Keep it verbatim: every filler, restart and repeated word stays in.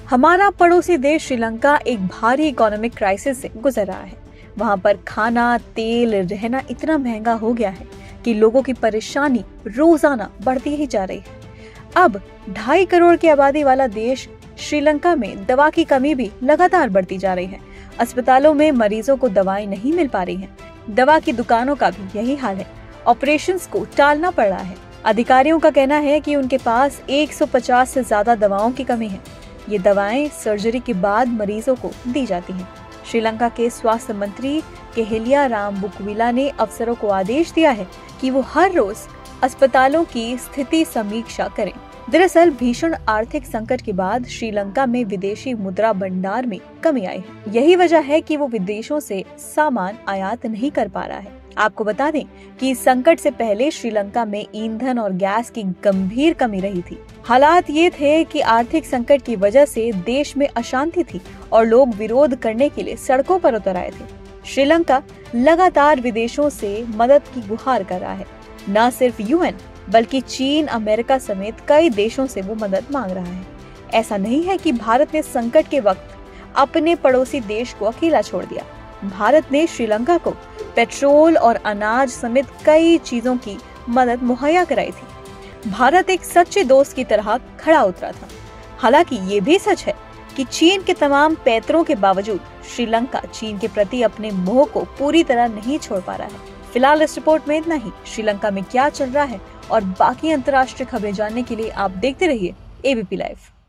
हमारा पड़ोसी देश श्रीलंका एक भारी इकोनॉमिक क्राइसिस से गुजर रहा है। वहाँ पर खाना, तेल, रहना इतना महंगा हो गया है कि लोगों की परेशानी रोजाना बढ़ती ही जा रही है। अब ढाई करोड़ की आबादी वाला देश श्रीलंका में दवा की कमी भी लगातार बढ़ती जा रही है। अस्पतालों में मरीजों को दवाएं नहीं मिल पा रही हैं। दवा की दुकानों का भी यही हाल है। ऑपरेशंस को टालना पड़ रहा है। अधिकारियों का कहना है कि उनके पास एक सौ पचास से ज्यादा दवाओं की कमी है। ये दवाएं सर्जरी के बाद मरीजों को दी जाती हैं। श्रीलंका के स्वास्थ्य मंत्री केहेलिया रामबुकविला ने अफसरों को आदेश दिया है कि वो हर रोज अस्पतालों की स्थिति समीक्षा करें। दरअसल भीषण आर्थिक संकट के बाद श्रीलंका में विदेशी मुद्रा भंडार में कमी आई है। यही वजह है कि वो विदेशों से सामान आयात नहीं कर पा रहा है। आपको बता दें कि इस संकट से पहले श्रीलंका में ईंधन और गैस की गंभीर कमी रही थी। हालात ये थे कि आर्थिक संकट की वजह से देश में अशांति थी और लोग विरोध करने के लिए सड़कों पर उतर आए थे। श्रीलंका लगातार विदेशों से मदद की गुहार कर रहा है। न सिर्फ यूएन बल्कि चीन, अमेरिका समेत कई देशों से वो मदद मांग रहा है। ऐसा नहीं है कि भारत ने संकट के वक्त अपने पड़ोसी देश को अकेला छोड़ दिया। भारत ने श्रीलंका को पेट्रोल और अनाज समेत कई चीजों की मदद मुहैया कराई थी। भारत एक सच्चे दोस्त की तरह खड़ा उतरा था। हालांकि ये भी सच है कि चीन के तमाम पैतरों के बावजूद श्रीलंका चीन के प्रति अपने मोह को पूरी तरह नहीं छोड़ पा रहा है। फिलहाल इस रिपोर्ट में इतना ही। श्रीलंका में क्या चल रहा है और बाकी अंतर्राष्ट्रीय खबरें जानने के लिए आप देखते रहिए एबीपी लाइव।